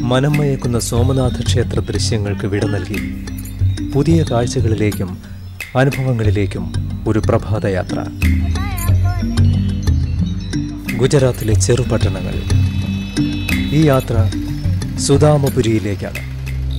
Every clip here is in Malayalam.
മനം മയക്കുന്ന സോമനാഥ ക്ഷേത്ര ദൃശ്യങ്ങൾക്ക് വിട നൽകി പുതിയ കാഴ്ചകളിലേക്കും അനുഭവങ്ങളിലേക്കും ഒരു പ്രഭാതയാത്ര. ഗുജറാത്തിലെ ചെറുപട്ടണങ്ങൾ. ഈ യാത്ര സുദാമപുരിയിലേക്കാണ്.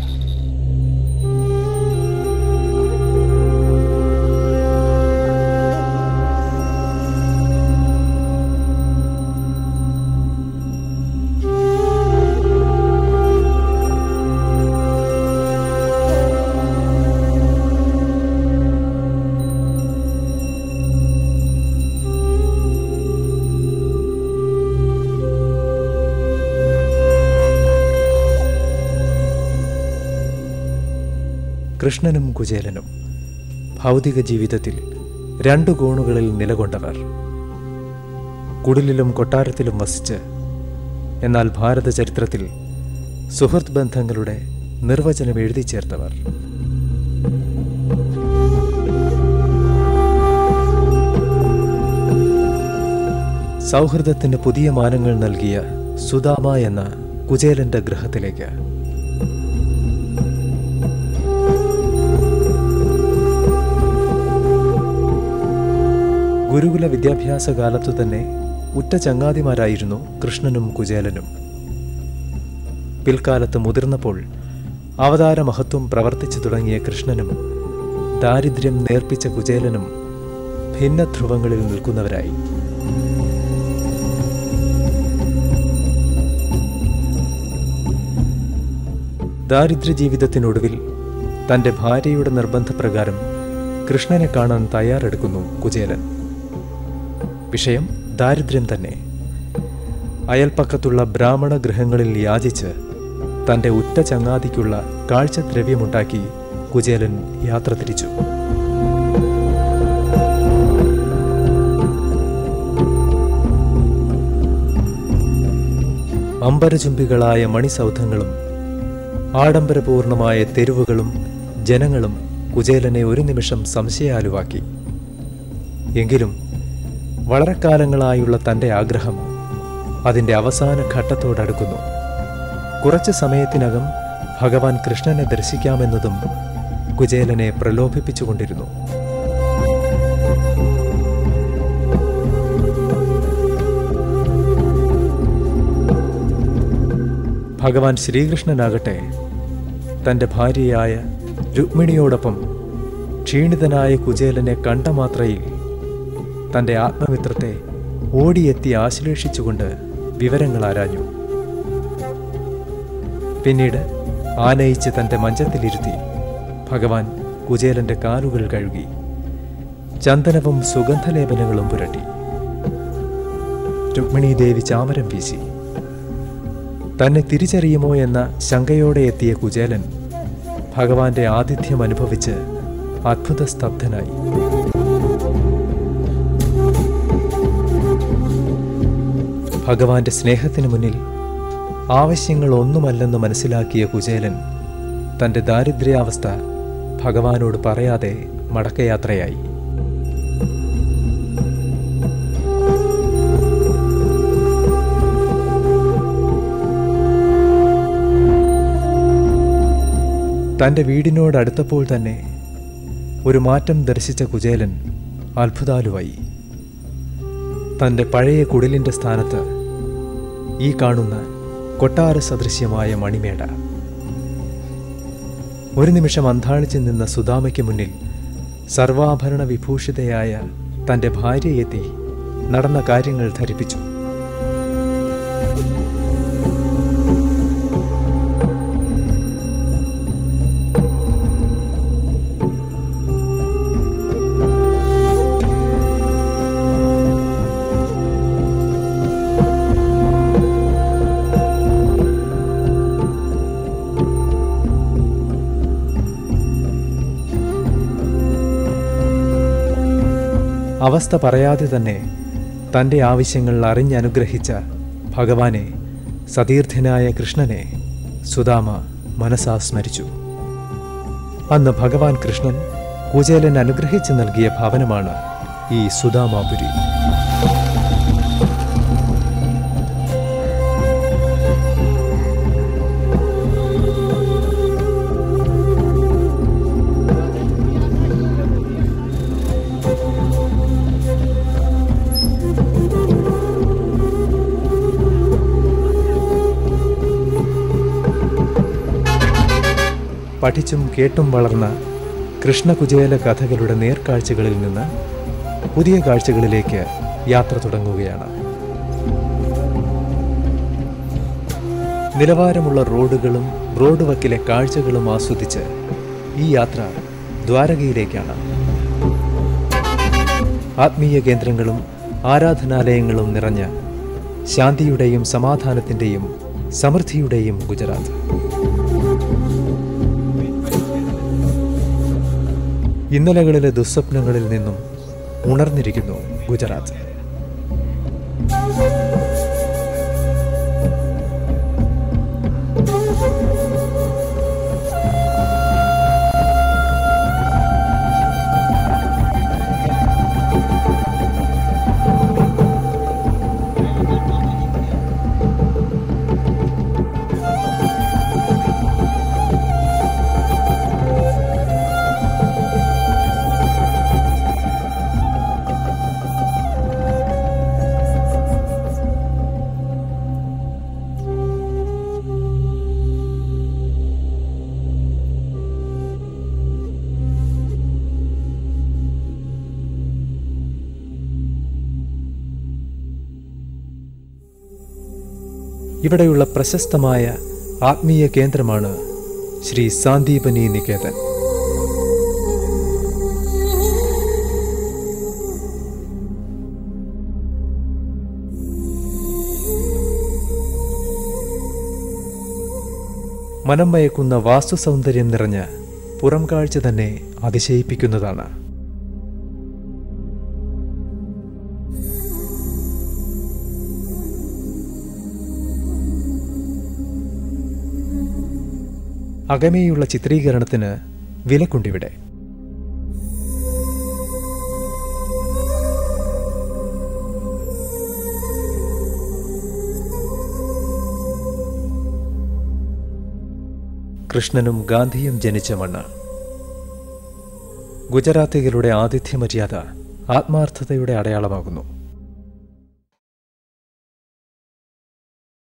കൃഷ്ണനും കുചേലനും ഭൗതിക ജീവിതത്തിൽ രണ്ടു കോണുകളിൽ നിലകൊണ്ടവർ. കുടിലിലും കൊട്ടാരത്തിലും വസിച്ച്, എന്നാൽ ഭാരത ചരിത്രത്തിൽ സുഹൃത്ത് ബന്ധങ്ങളുടെ നിർവചനം എഴുതി ചേർത്തവർ. സൗഹൃദത്തിന് പുതിയ മാനങ്ങൾ നൽകിയ സുദാമ എന്ന കുചേലന്റെ ഗൃഹത്തിലേക്ക് ഗുരുകുല വിദ്യാഭ്യാസ കാലത്തു തന്നെ ഉറ്റ ചങ്ങാതിമാരായിരുന്നു കൃഷ്ണനും കുചേലനും. പിൽക്കാലത്ത് മുതിർന്നപ്പോൾ അവതാര മഹത്വം പ്രവർത്തിച്ചു തുടങ്ങിയ കൃഷ്ണനും ദാരിദ്ര്യം നേർപ്പിച്ച കുചേലനും ഭിന്ന ധ്രുവങ്ങളിൽ നിൽക്കുന്നവരായി. ദാരിദ്ര്യ ജീവിതത്തിനൊടുവിൽ തൻ്റെ ഭാര്യയുടെ നിർബന്ധപ്രകാരം കൃഷ്ണനെ കാണാൻ തയ്യാറെടുക്കുന്നു കുചേലൻ. വിഷയം ദാരിദ്ര്യം തന്നെ. അയൽപ്പക്കത്തുള്ള ബ്രാഹ്മണ ഗൃഹങ്ങളിൽ യാചിച്ച് തൻ്റെ ഉറ്റ ചങ്ങാതിക്കുള്ള കാഴ്ചദ്രവ്യമുണ്ടാക്കി കുചേലൻ യാത്ര തിരിച്ചു. അമ്പരചുംബികളായ മണിസൗധങ്ങളും ആഡംബരപൂർണമായ തെരുവുകളും ജനങ്ങളും കുചേലനെ ഒരു നിമിഷം സംശയാലുവാക്കി. എങ്കിലും വളരെ കാലങ്ങളായുള്ള തൻ്റെ ആഗ്രഹം അതിൻ്റെ അവസാന ഘട്ടത്തോടടുക്കുന്നു. കുറച്ച് സമയത്തിനകം ഭഗവാൻ കൃഷ്ണനെ ദർശിക്കാമെന്നതും കുചേലനെ പ്രലോഭിപ്പിച്ചുകൊണ്ടിരുന്നു. ഭഗവാൻ ശ്രീകൃഷ്ണനാകട്ടെ തൻ്റെ ഭാര്യയായ രുക്മിണിയോടൊപ്പം ക്ഷീണിതനായ കുചേലനെ കണ്ട മാത്രയിൽ തൻ്റെ ആത്മമിത്രത്തെ ഓടിയെത്തി ആശ്ലേഷിച്ചുകൊണ്ട് വിവരങ്ങൾ ആരാഞ്ഞു. പിന്നീട് ആനയിച്ച് തൻ്റെ മഞ്ചത്തിലിരുത്തി ഭഗവാൻ കുചേലൻ്റെ കാലുകൾ കഴുകി ചന്ദനവും സുഗന്ധലേപനങ്ങളും പുരട്ടി. രുക്മിണി ദേവി ചാമരം വീശി. തന്നെ തിരിച്ചറിയുമോ എന്ന ശങ്കയോടെ എത്തിയ കുചേലൻ ഭഗവാന്റെ ആതിഥ്യം അനുഭവിച്ച് അത്ഭുത സ്തബ്ധനായി. ഭഗവാന്റെ സ്നേഹത്തിനു മുന്നിൽ ആവശ്യങ്ങൾ ഒന്നുമല്ലെന്ന് മനസ്സിലാക്കിയ കുചേലൻ തൻ്റെ ദാരിദ്ര്യാവസ്ഥ ഭഗവാനോട് പറയാതെ മടക്കയാത്രയായി. തൻ്റെ വീടിനോടടുത്തപ്പോൾ തന്നെ ഒരു മാറ്റം ദർശിച്ച കുചേലൻ അത്ഭുതാലുവായി. തൻ്റെ പഴയ കുടിലിൻ്റെ സ്ഥാനത്ത് ഈ കാണുന്ന കൊട്ടാര സദൃശ്യമായ മണിമേട. ഒരു നിമിഷം അന്ധാളിച്ചു നിന്ന സുദാമയ്ക്ക് മുന്നിൽ സർവാഭരണ വിഭൂഷിതയായ തൻ്റെ ഭാര്യയെത്തി നടന്ന കാര്യങ്ങൾ ധരിപ്പിച്ചു. അവസ്ഥ പറയാതെ തന്നെ തൻ്റെ ആവശ്യങ്ങൾ അറിഞ്ഞനുഗ്രഹിച്ച ഭഗവാനെ, സതീർത്ഥ്യനായ കൃഷ്ണനെ സുദാമ മനസാ സ്മരിച്ചു. അന്ന് ഭഗവാൻ കൃഷ്ണൻ കുചേലൻ അനുഗ്രഹിച്ചു നൽകിയ ഭവനമാണ് ഈ സുദാമാപുരി. പഠിച്ചും കേട്ടും വളർന്ന കൃഷ്ണകുചേല കഥകളുടെ നേർക്കാഴ്ചകളിൽ നിന്ന് പുതിയ കാഴ്ചകളിലേക്ക് യാത്ര തുടങ്ങുകയാണ്. നിലവാരമുള്ള റോഡുകളും റോഡ് വക്കിലെ കാഴ്ചകളും ആസ്വദിച്ച് ഈ യാത്ര ദ്വാരകയിലേക്കാണ്. ആത്മീയ കേന്ദ്രങ്ങളും ആരാധനാലയങ്ങളും നിറഞ്ഞ ശാന്തിയുടെയും സമാധാനത്തിൻ്റെയും സമൃദ്ധിയുടെയും ഗുജറാത്ത്. ഇന്നലകളിലെ ദുസ്വപ്നങ്ങളിൽ നിന്നും ഉണർന്നിരിക്കുന്നു ഗുജറാത്ത്. ഇവിടെയുള്ള പ്രശസ്തമായ ആത്മീയ കേന്ദ്രമാണ് ശ്രീ സാന്ദീപനി നികേതൻ. മനം മയക്കുന്ന വാസ്തുസൗന്ദര്യം നിറഞ്ഞ പുറം കാഴ്ച തന്നെ അതിശയിപ്പിക്കുന്നതാണ്. അകമേയുള്ള ചിത്രീകരണത്തിന് വിലക്കുണ്ടിവിടെ. കൃഷ്ണനും ഗാന്ധിയും ജനിച്ച മണ്ണ്. ഗുജറാത്തികളുടെ ആതിഥ്യമര്യാദ ആത്മാർത്ഥതയുടെ അടയാളമാകുന്നു.